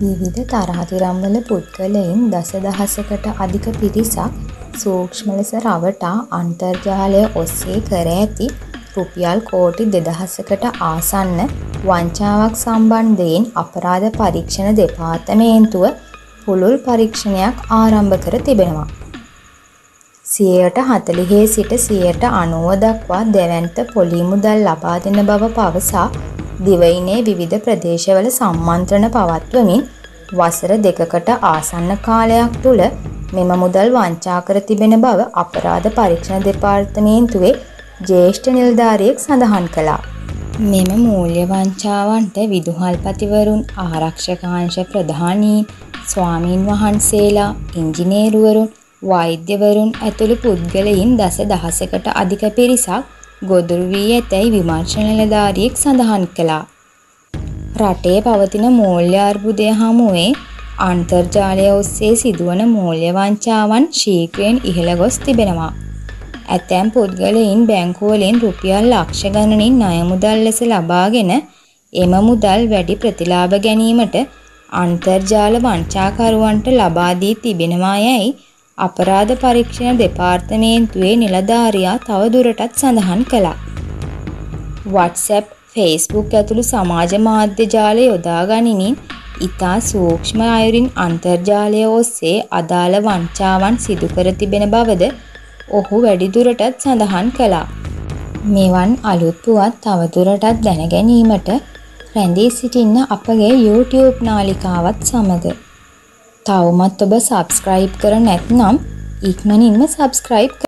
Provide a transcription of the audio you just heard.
විවිධ තරාතිරම්වල පුද්ගලයින් දසදහසකට අධික පිරිසක් සූක්ෂම ලෙස රවටා අන්තර්ජාලය ඔස්සේ කර ඇති රුපියල් කෝටි 2000කට ආසන්න වංචාවක් සම්බන්ධයෙන් අපරාධ පරීක්ෂණ දෙපාර්තමේන්තුව පුළුල් පරීක්ෂණයක් ආරම්භ කර තිබෙනවා. 40% සිට 90% දක්වා දැවැන්ත පොලී මුදල් ලබා දෙන බව පවසා දිවයිනේ විවිධ ප්‍රදේශවල සම්මන්ත්‍රණ පවත්වමින් වසර 2කට ආසන්න කාලයක් තුළ මෙම මුදල් වංචා කර තිබෙන බව අපරාධ පරීක්ෂණ දෙපාර්තමේන්තුවේ ජ්‍යෙෂ්ඨ නිලධාරියෙක් සඳහන් කළා. මෙම මූල්‍ය වංචාවන්ට විදුහල්පතිවරුන්, ආරක්ෂකාංශ ප්‍රධානීන්, ස්වාමීන් වහන්සේලා, ඉංජිනේරුවරුන්, වෛද්‍යවරුන් ඇතුළු පුද්ගලයින් දසදහසකට අධික පිරිසක් ගොදුරු වී ඇතැයි විමර්ශන නිලධාරියෙක් සඳහන් කළා. රටේ පවතින මූල්‍ය අර්බුදය හමුවේ අන්තර්ජාලය ඔස්සේ සිදුවන මූල්‍ය වංචාවන් ශීඝ්‍රයෙන් ඉහළ ගොස් තිබෙනවා. ඇතැම් පුද්ගලයින් බැංකුවලින් රුපියල් ලක්ෂ ගණනින් ණය මුදල් ලෙස ලබාගෙන එම මුදල් වැඩි ප්‍රතිලාභ ගැනීමට අන්තර්ජාල වංචාකරුවන්ට ලබා දී තිබෙනවා යැයි අපරාධ පරීක්ෂණ දෙපාර්තමේන්තුවේ නිලධාරියා තවදුරටත් සඳහන් කළා. WhatsApp, Facebook ඇතුළු සමාජ මාධ්‍ය ජාල යොදා ගනිමින් ඉතා සූක්ෂම අයුරින් අන්තර්ජාලය ඔස්සේ අදාළ වංචාවන් සිදු කර තිබෙන බවද ඔහු වැඩිදුරටත් සඳහන් කළා. මෙවන් අලුත් පුවත් තවදුරටත් දැන ගැනීමට රැඳී සිටින්න අපගේ YouTube නාලිකාවත් සමග. තවමත් ඔබ subscribe කර නැත්නම් ඉක්මනින්ම subscribe